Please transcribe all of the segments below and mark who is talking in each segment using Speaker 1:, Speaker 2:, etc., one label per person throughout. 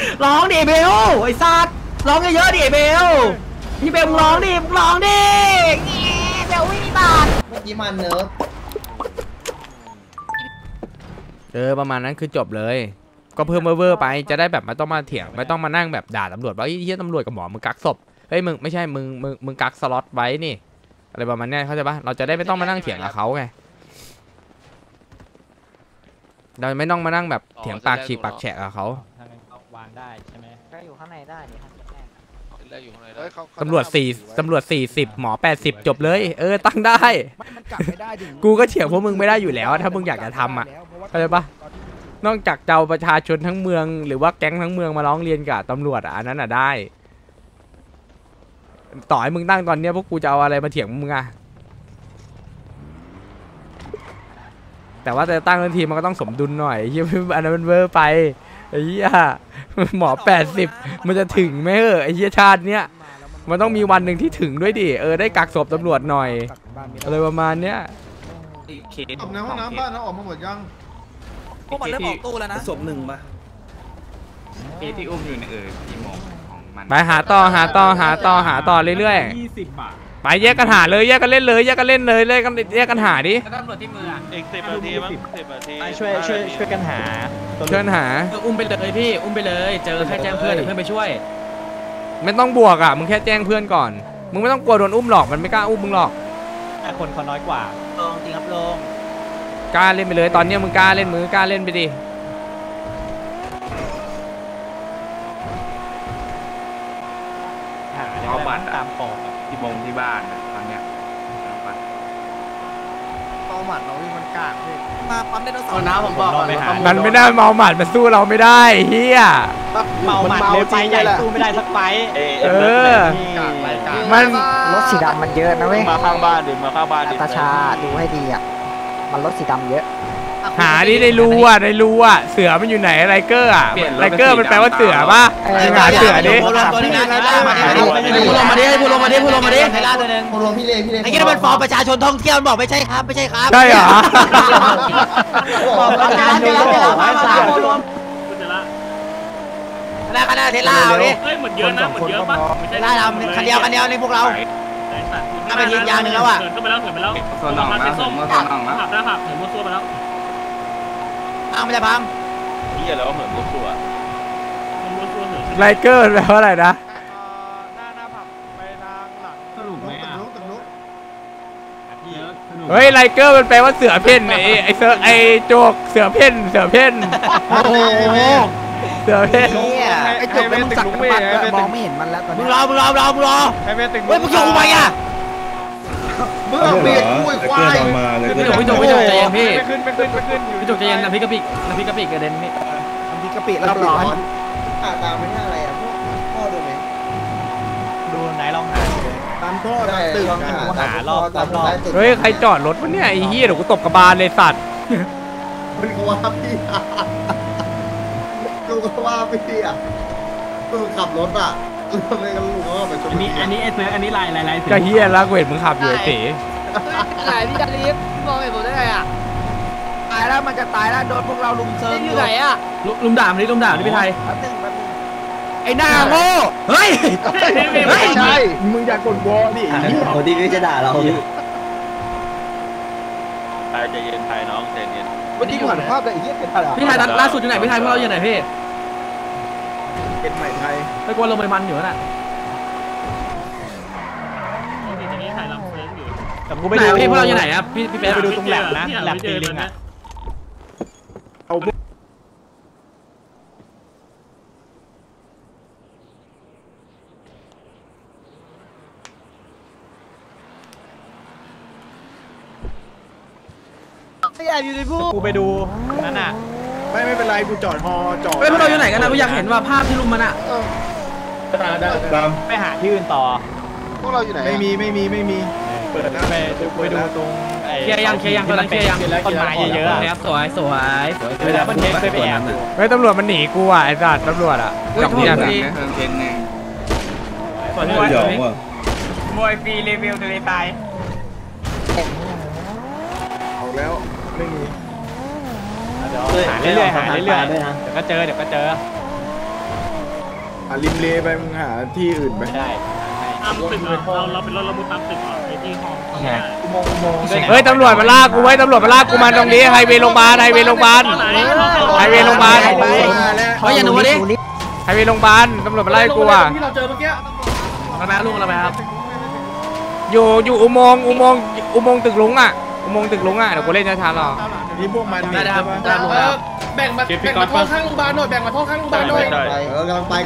Speaker 1: ร้องดิเบลไอ้สัตว์ร้องเยอะๆดิเบลพี่เบลร้องดิร้องดิเบลวิ่งบาด
Speaker 2: เมื่อกี้มันเนิร์ฟ
Speaker 3: ประมาณนั้นคือจบเลยก็เพิ่มเวอร์ไปจะได้แบบไม่ต้องมาเถียงไม่ต้องมานั่งแบบด่าตำรวจว่าไอ้เหี้ยตำรวจกับหมอมึงกักศพเฮ้ยมึงไม่ใช่มึงกักสล็อตไว้นี่อะไรประมาณนี้เข้าใจปะเราจะได้ไม่ต้องมานั่งเถียงกับเขาไงเราไม่ต้องมานั่งแบบเถียงปากฉีกปากแฉะกับเขา
Speaker 4: วางได้ใช่ไหมก็อยู่ข้างในได้ดิ
Speaker 3: ตำรวจ40หมอ80จบเลยตั้งได้กูก็เถียงพวกมึงไม่ได้อยู่แล้วถ้ามึงอยากจะทำอ่ะเข้าใจปะนอกจากเจ้าประชาชนทั้งเมืองหรือว่าแก๊งทั้งเมืองมาร้องเรียนกับตำรวจอันนั้นได้ต่อให้มึงตั้งตอนเนี้ยพวกกูจะเอาอะไรมาเถียงมึงอะแต่ว่าจะตั้งทันทีมันก็ต้องสมดุลหน่อยเฮียอันนั้นมันเวอร์ไปไอ้เหี้ยหมอ80มันจะถึงไหมไอ้เหี้ยชาติเนี้ยมันต้องมีวันหนึ่งที่ถึงด้วยดิได้กักศพตำรวจหน่อยอะไรประมาณเนี้ย
Speaker 5: ศพในห้องน้ำบ้านเราออกมาหมดยัง
Speaker 1: พวกมันเริ่มออกตู้แล้วนะ
Speaker 2: ศพ1ป่ะ
Speaker 6: ที่อุ้มอยู่ในกี่โมงของมัน
Speaker 3: ไปหาต่อเรื่อยๆ20 บาทไปแยกกันหาเลยแยกกันเล่นเลยแยกกันหาดิ
Speaker 1: ตำรวจที่มือ
Speaker 4: อีก10 นาทีมั้ง10 นาทีช่วยกันหา
Speaker 1: อุ้มไปเลยพี่อุ้มไปเลยเจอแค่แจ้งเพื่อนเดี๋ยวเพื่อนไปช่วย
Speaker 3: ไม่ต้องบวกอ่ะมึงแค่แจ้งเพื่อนก่อนมึงไม่ต้องกลัวโดนอุ้มหรอกมันไม่กล้าอุ้มมึงหรอก
Speaker 4: คนเขาน้อยกว่า
Speaker 1: ลงจริงครับลง
Speaker 3: กล้าเล่นไปเลยตอนนี้มึงกล้าเล่นกล้าเล่นไปดิ
Speaker 6: เอาบัตรตามปกที่มงที่บ้านตอนเนี้ย
Speaker 5: เอาหมัดเราวิ่งมันกากพี่
Speaker 1: มาปั๊มไดโนเสาร์นะผมบอก
Speaker 3: มันไม่ได้เมาหมัดมันสู้เราไม่ได้เฮีย
Speaker 4: เมาหมัดเลยไปใหญ่สู้ไม่ได้สักไฟ
Speaker 3: มัน
Speaker 2: รถสีดำมันเยอะนะเว้ย
Speaker 4: มาข้างบ้านดิ
Speaker 2: ตาชาดูให้ดีอ่ะมันรถสีดำเยอะ
Speaker 3: หาดิในรูอ่ะเสือมันอยู่ไหนไรเกอร์อ่ะไรเกอร์มันแปลว่าเสือป่ะหาเสือดิ
Speaker 1: พูดลงมาดิพูดลงมาดิพูดร
Speaker 2: พี่เล่
Speaker 1: ไอ้เงี้ยมันฟอร์มประชาชนท่องเที่ยวบอกไม่ใช่ครับ
Speaker 3: ใช่เหรอ
Speaker 1: ฟอร์มประชาชนคณะเทล่าเอาดิ
Speaker 6: เหมือนเยอะนะเหมือนเยอะป่ะ
Speaker 1: เทล่าทำคันเดียวนี่พวกเราถ้าไปทีมยางหนึ่งแล้วอ่ะ
Speaker 6: เหินไปแล้วโซนหนองนะส้มขับได้ขับเหินมัวซัวไปแล้ว
Speaker 1: ไม่ได้พัง
Speaker 4: นี่อะไรว่าเหินมัวซัว
Speaker 3: ไรเกอร์แปลว่าอะไรนะ
Speaker 5: หน้าผับไปทางหลังสรุปไหม
Speaker 3: เฮ้ยไรเกอร์มันแปลว่าเสือเพ่นไอ้โจกเสือเพ่นโอ้โหเสือเพ่น
Speaker 2: ไอ้โจกมันสักมองไม่เห็นมันแล้วตอนนี้
Speaker 1: มึงรอ
Speaker 5: ให้เมติง
Speaker 1: เฮ้ยมึงโยกไปอ่ะ
Speaker 5: มึงเอาเบียดกุ้ยควาย
Speaker 1: พี่จุกใจเย็นพี่พี่จุกใจเย็นน้ำพริกกะปิกระเด็นนี่
Speaker 2: น้ำพริกกะปิแล้วร้อนตามไม่ใช่อะไรอ่ะพวกพ่อดูไหม
Speaker 4: ดูไหนลองหา
Speaker 2: ตามพ่อตามตึก
Speaker 4: หารอบ
Speaker 3: เฮ้ยใครจอดรถวะเนี่ยไอ้เหี้ยเดี๋ยวกูตบกระบาลเลยสัตว์
Speaker 5: มันก็ว่าพี่กูก็ว่าพี่อ่ะกูขับรถอ่ะทำไมกันลุงก็ไปชม
Speaker 1: อันนี้ไอ้เสืออันนี้ลาย
Speaker 3: ก็เฮียแล้วกูเห็นมึงขับอยู่ไอ้เต๋
Speaker 1: ไหนพี่ดาริฟมองเห็นผมได้ไงอ่ะ
Speaker 2: ตายแล้วมันจะตายแล้วโดนพวกเราลุมเซิร์ฟ
Speaker 1: อยู่ไหนอ่ะลุมด่ามันนี่พี่ไทยไอ้หน้าโง่เฮ้ย
Speaker 5: ไม่ใช่
Speaker 2: มึงอยากกดวอลดิ
Speaker 7: โอ้ดีก็จะด่าเรา
Speaker 4: ใจเย็นไทยน้องใจเย็น
Speaker 2: วันนี้ผ่านภาพเลยไอ้เหี้ยเป็นอะไร
Speaker 1: พี่ไทยล่าสุดอยู่ไหนพี่ไทยพวกเราอยู่ไหนพี่
Speaker 2: เป็นใหม่ไทย
Speaker 1: ไปกวนลงไปมันอยู่น่ะ
Speaker 4: แต่กูไปดู
Speaker 1: พี่พวกเราอยู่ไหนครับพี่
Speaker 4: ไปดูตรงแหลมนะแหลมตีลิงอ่ะ
Speaker 2: เอา
Speaker 1: ไม่อยากอยู่ในผู้
Speaker 4: กูไปดูนั่นน่ะ
Speaker 5: ไม่เป็นไรกูจอดฮอจอด
Speaker 1: พวกเราอยู่ไหนกันนะกูอยากเห็นว่าภาพที่ลุมมันอ่ะ
Speaker 4: ไปหาที่อื่นต่อ
Speaker 5: พวกเราอยู่ไหนไม่มี
Speaker 4: เปิดไปดูตรง
Speaker 1: เคลียร์ยังตอนนั้นเคลียร์ยัง
Speaker 4: ต้นไม้เยอะ
Speaker 1: ๆครับสวย
Speaker 4: เวลามันเคยไปแอบ
Speaker 3: เฮ้ยตำรวจมันหนีกูอ่ะไอ้สัตว์ตำรวจอ่ะ
Speaker 6: จับเพี้ยนเพี้ยนหนึ่ง
Speaker 4: มวยฟรีรีวิวทะเลตาย
Speaker 5: เอาแล้วไม่มี
Speaker 4: หาเรื่อยๆเดี๋ยวก็เจอ
Speaker 5: ริมเลไปมึงหาที่อื่นไป
Speaker 4: ไม่ได้
Speaker 7: ตามตึกเราเป็นรถระบุตามตึกไอ้ที่ห้อง
Speaker 3: เฮ้ยตำรวจมาลากกูไว้ตำรวจมาลากกูมาตรงนี้ไฮเวย์โรงพยาบาลไฮเวย์โรงพยาบาลไฮเวย์โรงพยาบาล
Speaker 1: เฮ้ยอย่าหนูดิ
Speaker 3: ไฮเวย์โรงพยาบาลตำรวจมาไล่กูอ่ะ
Speaker 7: ที่เราเจอเมื่อกี้
Speaker 1: มาแม่ลุงเราไปครับ
Speaker 3: อยู่อุโมงค์ตึกลุงอ่ะอุโมงค์ตึกลุงอ่ะเดี๋ยวกูเล่นช้าๆรอ
Speaker 5: นี่พวกมัน
Speaker 1: ได้ครับได้ลุงครับ
Speaker 7: แบ่งมาท่อข้างโรงพยาบาลหน่อยแบ่งมาท่อข้างโรงพยาบาลหน่อย
Speaker 2: กำลังไป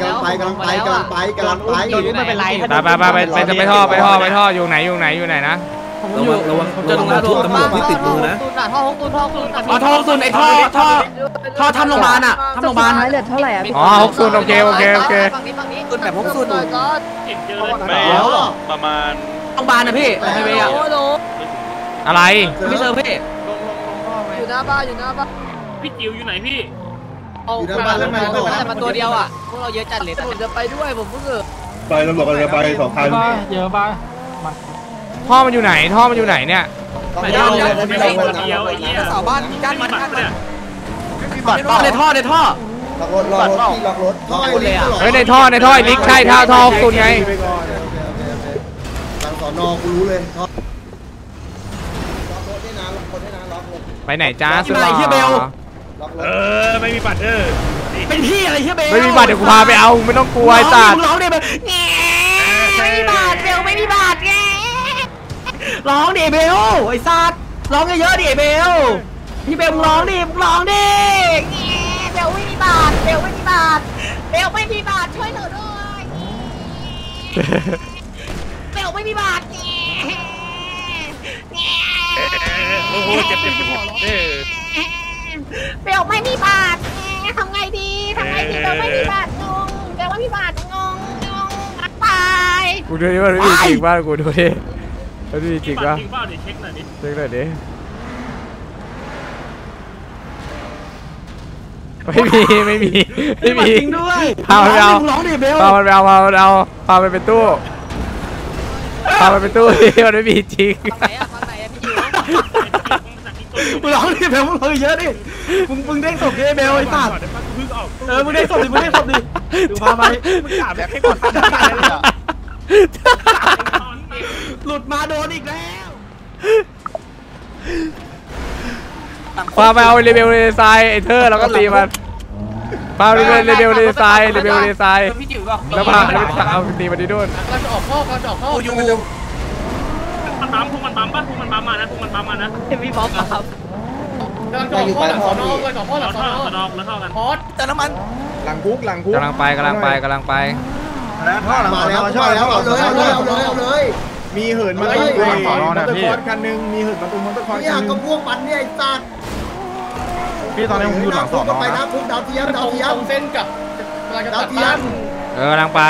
Speaker 4: ไม่เป็นไร
Speaker 3: ไปท่ออยู่ไหนนะ
Speaker 1: ระวังเจอตรงนั้นลุงตำรวจที่ติดมือนะ
Speaker 8: ท่อของตุน
Speaker 1: อ๋อท่อซุนไอ้ท่อทำโรงพยาบาลอ่ะทำโรงพยาบาล
Speaker 8: เหลือเท่าไหร่อ่ะ
Speaker 3: อ๋อ60โอเค
Speaker 8: ฝั่งนี้
Speaker 1: ตุนแบบพกซุน
Speaker 8: ก็
Speaker 7: เห็นเจอเลย
Speaker 6: ประมาณ
Speaker 1: โรงพยาบาลนะพี่ไฮเวย์อ่ะ
Speaker 8: โอ้โห
Speaker 3: อะไร
Speaker 1: พี่เซอร์พี่
Speaker 8: อยู่หน้าบ้าน
Speaker 7: พี่จิ๋วอยู่ไหนพี่
Speaker 2: อยู่หน้าบ้านแล้วมัน
Speaker 8: แต่มาตัวเดียวอ่ะพวกเราเยอะจัดเลยผมจะไปด้วยผมเพิ่ง
Speaker 5: ไปตำรวจกันจะไป2 คัน
Speaker 4: เยอะป่ะ
Speaker 3: ท่อมันอยู่ไหนเนี่ย
Speaker 7: ไม่ได้ไม่คนเดียวไอ้เหี้ย
Speaker 1: เสาบ้านกั้นมัน
Speaker 7: เนี่ย
Speaker 1: ในท่อ
Speaker 2: ล็อกรถที่ล็อกรถท่อ
Speaker 3: เฮ้ยในท่อไอ้ลิกใช่ท่อคุณไง
Speaker 2: ทางสอนอกูรู้เลยท่อล็อกรถได้นะล็อกรถได้นะล็อกรถ
Speaker 3: ไปไหนจ้าสุดห
Speaker 1: ไหนเฮียเบล
Speaker 2: ล็อกรถ
Speaker 6: ไม่มีบัตร
Speaker 1: เป็นพี่อะไรเฮียเบล
Speaker 3: ไม่มีบัตรเดี๋ยวกูพาไปเอาไม่ต้องกลัวไอ้สัตว์
Speaker 1: ร้องดิแบบไม่มีบาทเบลไม่มีบาทไงร้องดิเบลไอ้สัตว์ร้องเยอะๆดิเบลพี่เบลร้องดิเบลไม่มีบาทเบลไม่มีบาทเบลไม่มีบาทช่วยหนูด้วยเบลไม่มีบาท
Speaker 6: โอ้โหเจ็บ
Speaker 1: เบลไม่มีบาททำไงดีเบลไม่มีบาทงงเบลไม่มีบาทงงตาย
Speaker 3: กูดูดิว่ามันมีจริงป่ะกูดูดิมันมีจริงป่ะ
Speaker 7: จริงเปล่าเดี๋ยวเช็คหน่อยดิ
Speaker 3: เช็คหน่อยดิไม่มี
Speaker 1: จริงด้วย
Speaker 3: พามันไปเอา
Speaker 1: ร้องดิเบล
Speaker 3: พามันไปตู้มันไม่มีจริง
Speaker 8: ฝั่งไหนอ่ะพี่จิ๋ว
Speaker 1: มึงร้องดิเบลมึงร้องเยอะดิมึงเด้งศพดิเบลไอ้สัตว์มึงเด้งศพดิดูพาไปมึงกล่าวแบบให้ก่อนหลุดมาโดนอีกแล้ว
Speaker 3: พาไปเอาเรเบลในทรายไอ้เธอเราก็ตีมันพาไปเรเบลในทราย
Speaker 4: พี่จิ๋วบอก
Speaker 3: แล้วพาเอาตีมันที่นู่น
Speaker 7: เราจะออกท่ออยู่มันปั๊มพวกมันปั๊มป่ะพวกมันปั๊มมานะ
Speaker 8: พี่บ๊อบครับ
Speaker 7: กำลังจะออกท่อหลังสอนอเลยออกท่อหลังสอนอแล้วเข้ากันพอด
Speaker 1: เติมน้ำมัน
Speaker 5: หลังคุก
Speaker 3: กำลังไป
Speaker 2: มาแล้วเอาเลย
Speaker 5: มีเหินมาตุ้มมอเตอร์คอร์สคันนึงมีเหินมาตุ้มมอเตอร์คอร์ส
Speaker 2: เนี่ย
Speaker 5: คันนึ
Speaker 2: ก็
Speaker 5: ง
Speaker 2: พวกมันเนี่ยไอ้สัตว์
Speaker 5: พี่ตอนนี้ผมอยู่หลังสอนอ
Speaker 2: ไป
Speaker 5: นะ
Speaker 2: นะคุกดาวเทียม
Speaker 7: ตรงเส้นกับกำลังจะตัดบ้าน
Speaker 3: กำลังไป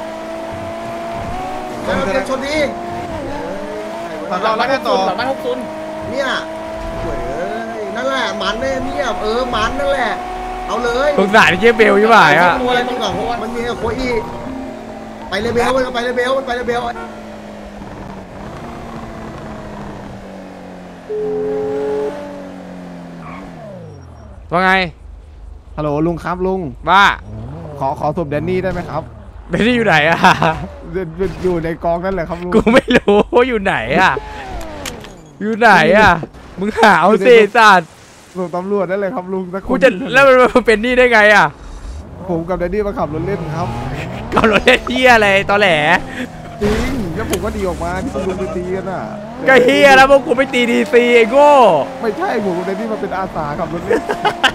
Speaker 2: แล้วเทียมชนดี
Speaker 7: หลังบ้านหกซุน
Speaker 2: เนี่ยเว้ยนั่นแหละมันเนี่ยมันนั่นแหละเอาเลย
Speaker 3: สงสารเจ๊เบลใช่ไหมอ่ะ
Speaker 2: อะไรต้องกับมันมีโคอีไปเลยเบลมันไปเลยเบล
Speaker 3: ว่าไง
Speaker 5: ฮัลโหลลุงครับลุง
Speaker 3: ว่า
Speaker 5: ขอศพแดนนี่ได้ไหมครับ
Speaker 3: เบลลี่อยู่ไหนอ่ะ
Speaker 5: อยู่ในกองนั่นแหละครับลุง
Speaker 3: กูไม่รู้ว่าอยู่ไหนอ่ะมึงหาเอาสิสัตว์
Speaker 5: ส่งตำรวจได้เลยครับลุงสักคน
Speaker 3: กูจะแล้วมันเป็นนี่ได้ไงอ่ะ
Speaker 5: ผมกับแดนนี่มาขับรถเล่นครับ
Speaker 3: กับรถเฮียอะไรตอแหล
Speaker 5: จริงแล้วผมก็ดีออกมาที่คุณลุงไปตีกันน่ะ
Speaker 3: ก็เฮียแล้วพวกกูไม่ตีดีซีไอ้โง่
Speaker 5: ไม่ใช่ผมกับแดนนี่มาเป็นอาสาขับรถเล่น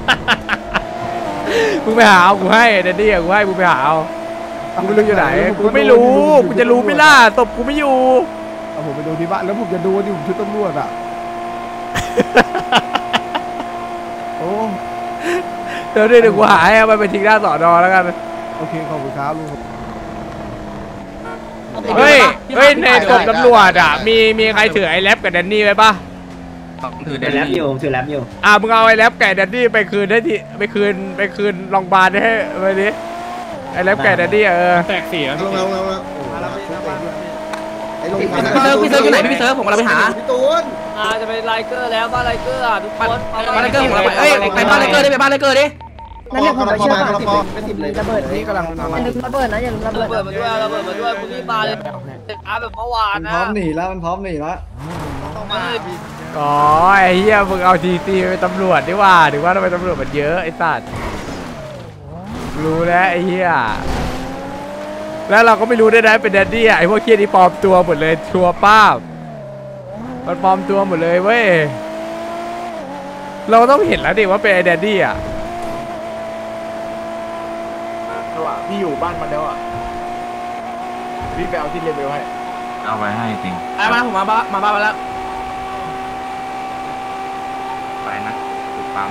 Speaker 3: มึงไปหาเอากูให้เดดดี้กูให้มึงไปหาเอากูไม่รู้อยู่ไหนกูไม่รู้กูจะรู้ไม่ล่ะตบกูไม่อยู่
Speaker 5: เอาผมไปดูที่บ้านแล้วผมจะดูที่ผมชุดตำรวจอ่ะโอ้
Speaker 3: เดี๋ยวกูหาให้เอาไปทิ้งหน้าสอนอแล้วกัน
Speaker 5: โอเคขอบคุณครับลุง
Speaker 3: เฮ้ยในกรมตำรวจอ่ะมีใครถือไอ้แรปกับแดนนี่ไว้ปะ
Speaker 6: ถือแรปอยู่
Speaker 3: มึงเอาไอ้แรปกับแดนนี่ไปคืนได้ที่ไปคืนโรงพยาบาลให้ไปดิไอ้แรปกับแดนนี่
Speaker 7: แตกเสีย
Speaker 2: ลงไอ้ลง
Speaker 1: พี่เซิร์ฟอยู่ไหนพี่เซิร์ฟผมกำลังไปหา
Speaker 2: พี่ตูน
Speaker 8: จะไปไลเกอร์แล้วบ้านไลเกอร์อ่ะทุกคน
Speaker 1: บ้านไลเกอร์ผมกำลังไปไปบ้านไลเกอร์ดิไปบ้านไลเกอร์ดิ
Speaker 5: นั่นเนี่ยผมไปเชื่อก่อนระเบิด
Speaker 3: นี่กำลัง
Speaker 5: อย่าลืมระเบิดนะอย่าลืมระเบิ
Speaker 8: ระ
Speaker 5: ด
Speaker 8: เบิดมาด้วยระเบิดมาด้วยคุณรีบมาเลยอาแบบเมื่อวานนะ
Speaker 5: พร้อมหนีแล้วมันพร้อมหนีแล้ว
Speaker 8: ต้องมา
Speaker 3: อ๋อไอ้เหี้ยมึงเอาทีซีไปตำรวจดีกว่าถึงว่าทำไมตำรวจมันเยอะไอ้สัตว์รู้แล้วไอ้เหี้ยแล้วเราก็ไม่รู้ด้วยนะเป็นแดดดี้อะไอ้พวกเคียนี่ปลอมตัวหมดเลยชัวร์ป้าบมันปลอมตัวหมดเลยเว้ยเราต้องเห็นแล้วดิว่าเป็นไอ้แดดดี้อะ
Speaker 4: พี่อยู่บ้านมันแล้วอ่ะพี่ไปเอาที่เลเวลให้
Speaker 6: เอาไว้ให้จริง
Speaker 1: ไอ้มาผมมาบ้านมาแล้ว
Speaker 6: ไปนะปั๊ม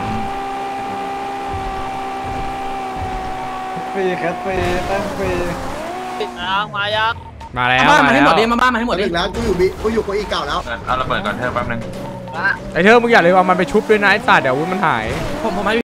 Speaker 5: ฟรีแคทฟรีตั้งฟรี
Speaker 8: ติดยังมายัง
Speaker 3: มาแล้ว
Speaker 1: บ้านมาให้หมดดิ
Speaker 3: แล้ว
Speaker 1: มาบ้านมาให้หมดดิ
Speaker 2: ถึงแล้วกูอยู่โคอีเก่าแล้ว
Speaker 6: เอาระเบิดก่อนเธอแป๊บนึง
Speaker 3: ไอ้เธอมึงอย่าเลยว่ามันไปชุบด้วยนะไอ้สัตว์เดี๋ยวอาวุธมันหาย
Speaker 1: ผมให้